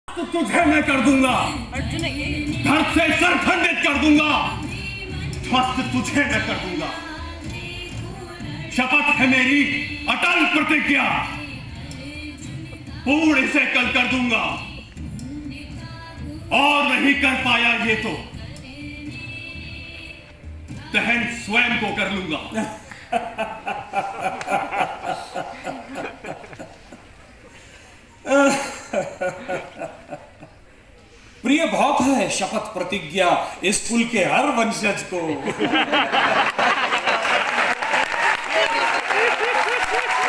तो तुझे मैं कर दूंगा, धड़ से सर खंडित कर दूंगा, ध्वस्त तुझे मैं कर दूंगा। शपथ है मेरी अटल प्रतिज्ञा, पूर्ण इसे कल कर दूंगा, और नहीं कर पाया ये तो दहन स्वयं को कर लूंगा। प्रिय बहुत है शपथ प्रतिज्ञा इस कुल के हर वंशज को।